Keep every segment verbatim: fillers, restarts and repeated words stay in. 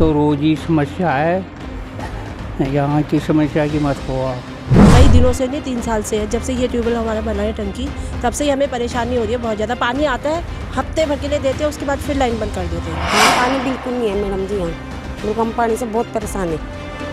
तो रोज़ ही समस्या है, यहाँ की समस्या की मत हो आप। कई दिनों से नहीं, तीन साल से है, जब से ये ट्यूबवेल हमारा बना है टंकी, तब से ही हमें परेशानी हो रही है बहुत ज़्यादा। पानी आता है, हफ्ते भर के लिए देते हैं, उसके बाद फिर लाइन बंद कर देते हैं। पानी बिल्कुल नहीं है मैडम जी यहाँ, बिल्कुल हम पानी से बहुत परेशान है।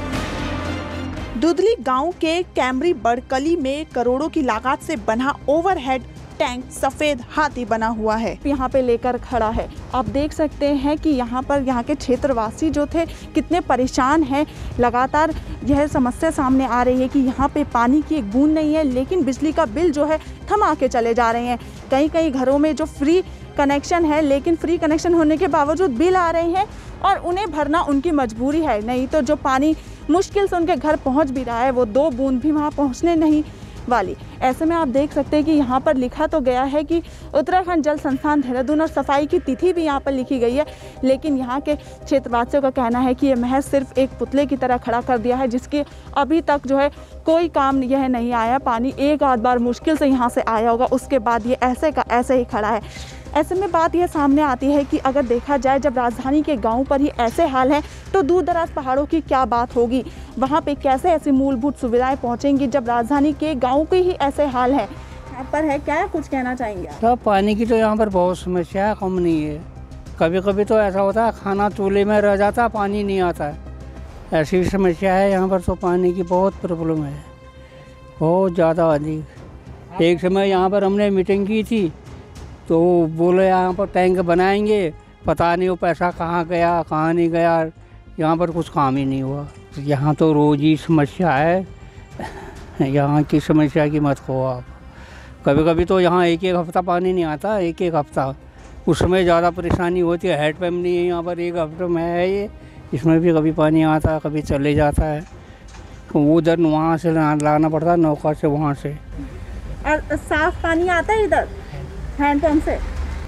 दुधली गांव के कैमरी बड़कली में करोड़ों की लागत से बना ओवरहेड टैंक सफेद हाथी बना हुआ है, यहाँ पे लेकर खड़ा है। आप देख सकते हैं कि यहाँ पर यहाँ के क्षेत्रवासी जो थे कितने परेशान हैं। लगातार यह समस्या सामने आ रही है कि यहाँ पे पानी की एक बूंद नहीं है, लेकिन बिजली का बिल जो है थमा के चले जा रहे हैं। कई कई घरों में जो फ्री कनेक्शन है, लेकिन फ्री कनेक्शन होने के बावजूद बिल आ रहे हैं और उन्हें भरना उनकी मजबूरी है। नहीं तो जो पानी मुश्किल से उनके घर पहुँच भी रहा है, वो दो बूंद भी वहाँ पहुँचने नहीं वाली। ऐसे में आप देख सकते हैं कि यहाँ पर लिखा तो गया है कि उत्तराखंड जल संस्थान देहरादून और सफाई की तिथि भी यहाँ पर लिखी गई है, लेकिन यहाँ के क्षेत्रवासियों का कहना है कि ये महज सिर्फ एक पुतले की तरह खड़ा कर दिया है, जिसके अभी तक जो है कोई काम यह नहीं आया। पानी एक आध बार मुश्किल से यहाँ से आया होगा, उसके बाद ये ऐसे का ऐसे ही खड़ा है। ऐसे में बात यह सामने आती है कि अगर देखा जाए, जब राजधानी के गाँव पर ही ऐसे हाल हैं, तो दूर दराज पहाड़ों की क्या बात होगी, वहाँ पे कैसे ऐसी मूलभूत सुविधाएं पहुँचेंगी जब राजधानी के गाँव के ही ऐसे हाल हैं। यहाँ पर है क्या कुछ कहना चाहेंगे? तो पानी की तो यहाँ पर बहुत समस्या है, कम नहीं है। कभी कभी तो ऐसा होता है खाना चूल्हे में रह जाता है, पानी नहीं आता है, ऐसी भी समस्या है यहाँ पर। तो पानी की बहुत प्रॉब्लम है, बहुत ज़्यादा अधिक। एक समय यहाँ पर हमने मीटिंग की थी, तो बोले यहाँ पर टैंक बनाएंगे, पता नहीं वो पैसा कहाँ गया कहाँ नहीं गया, यहाँ पर कुछ काम ही नहीं हुआ। यहाँ तो रोज़ ही समस्या है, यहाँ की समस्या की मत हो आप। कभी कभी तो यहाँ एक एक हफ़्ता पानी नहीं आता, एक एक हफ़्ता, उसमें ज़्यादा परेशानी होती है। हेडपम्प नहीं है यहाँ पर, एक हफ्ते में है ये, इसमें भी कभी पानी आता है कभी चले जाता है। उधर वहाँ से लाना पड़ता है नौका से, वहाँ से। और साफ पानी आता है इधर हैंडपम्प से?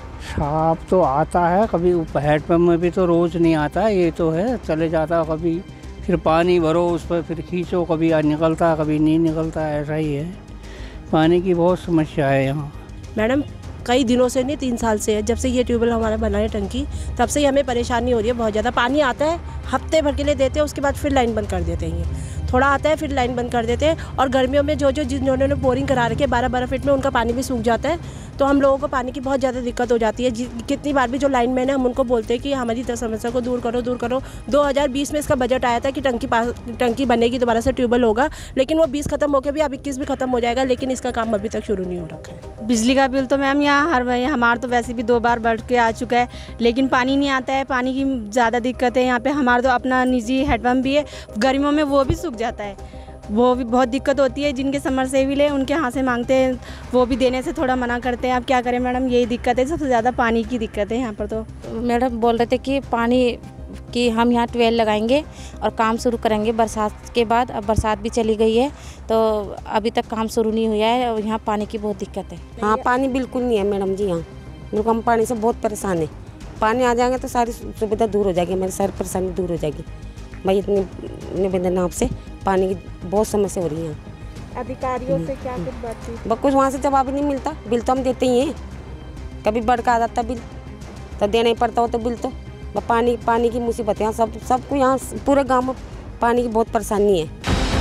साफ तो आता है, कभी हैंडपम्प में भी तो रोज़ नहीं आता है, ये तो है चले जाता है। कभी फिर पानी भरो उस पर, फिर खींचो, कभी निकलता कभी नहीं निकलता, ऐसा ही है। पानी की बहुत समस्या है यहाँ मैडम। कई दिनों से नहीं, तीन साल से है, जब से ये ट्यूबवेल हमारा बना है टंकी, तब से ही हमें परेशानी हो रही है बहुत ज़्यादा। पानी आता है, हफ्ते भर के लिए देते हैं, उसके बाद फिर लाइन बंद कर देते हैं। थोड़ा आता है फिर लाइन बंद कर देते हैं। और गर्मियों में जो जो जिन्होंने बोरिंग करा रखे बारह बारह फीट में, उनका पानी भी सूख जाता है, तो हम लोगों को पानी की बहुत ज़्यादा दिक्कत हो जाती है। कितनी बार भी जो लाइन मैन है, हम उनको बोलते हैं कि हमारी समस्या को दूर करो दूर करो। दो हज़ार बीस में इसका बजट आया था कि टंकी पास टंकी बनेगी, दोबारा से ट्यूबवेल होगा, लेकिन वो बीस खत्म हो के भी अब इक्कीस भी खत्म हो जाएगा, लेकिन इसका काम अभी तक शुरू नहीं हो रखा है। बिजली का बिल तो मैम यहाँ हर हमारा तो वैसे भी दो बार बढ़ के आ चुका है, लेकिन पानी नहीं आता है। पानी की ज़्यादा दिक्कत है यहाँ पे। हमारा तो अपना निजी हैंडपम्प भी है, गर्मियों में वो भी सूख जाता है, वो भी बहुत दिक्कत होती है। जिनके समरसेबिल है उनके यहाँ से मांगते हैं, वो भी देने से थोड़ा मना करते हैं। अब क्या करें मैडम, यही दिक्कत है, सबसे ज़्यादा पानी की दिक्कत है यहाँ पर। तो मैडम बोल रहे थे कि पानी कि हम यहाँ ट्वेल लगाएंगे और काम शुरू करेंगे बरसात के बाद। अब बरसात भी चली गई है, तो अभी तक काम शुरू नहीं हुआ है और यहाँ पानी की बहुत दिक्कत है। हाँ, पानी बिल्कुल नहीं है मैडम जी यहाँ, बिल्कुल हम पानी से बहुत परेशान है। पानी आ जाएगा तो सारी सुविधा दूर हो जाएगी, हमारी सारी परेशानी दूर हो जाएगी। भाई इतनी निवेदन आपसे, पानी की बहुत समस्या हो रही है यहाँ। अधिकारियों से क्या कुछ बातचीत? बस कुछ वहाँ से जवाब ही नहीं मिलता। बिल तो हम देते ही हैं, कभी बढ़ के आ जाता बिल तो देना ही पड़ता हो, तो बिल तो पानी पानी की मुसीबत है यहाँ। सब सबको यहाँ पूरे गांव में पानी की बहुत परेशानी है।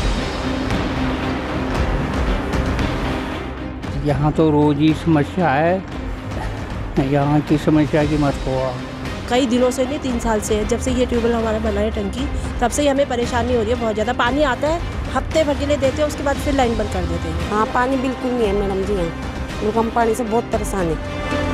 यहाँ तो रोज़ ही समस्या है, यहाँ की समस्या की मत हो आप। कई दिनों से नहीं, तीन साल से है, जब से ये ट्यूबवेल हमारा बना है टंकी, तब से ही हमें परेशानी हो रही है बहुत ज़्यादा। पानी आता है, हफ्ते भर के लिए देते हैं, उसके बाद फिर लाइन बंद कर देते हैं। हाँ, पानी बिल्कुल नहीं है मैडम जी यहाँ, बिल्कुल हम पानी से बहुत परेशान है।